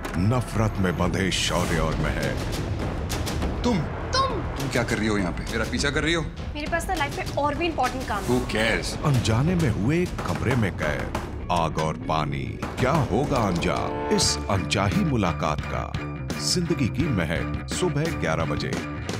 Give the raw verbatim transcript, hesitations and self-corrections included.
नफरत में बंधे शौर्य और महक। तुम तुम तुम क्या कर रही हो यहाँ पे? मेरा पीछा कर रही हो? मेरे पास ना लाइफ में और भी इम्पोर्टेंट काम है। Who cares? अनजाने में हुए एक कमरे में कैद, आग और पानी, क्या होगा अंजाम इस अनचाही मुलाकात का। जिंदगी की महक, सुबह ग्यारह बजे।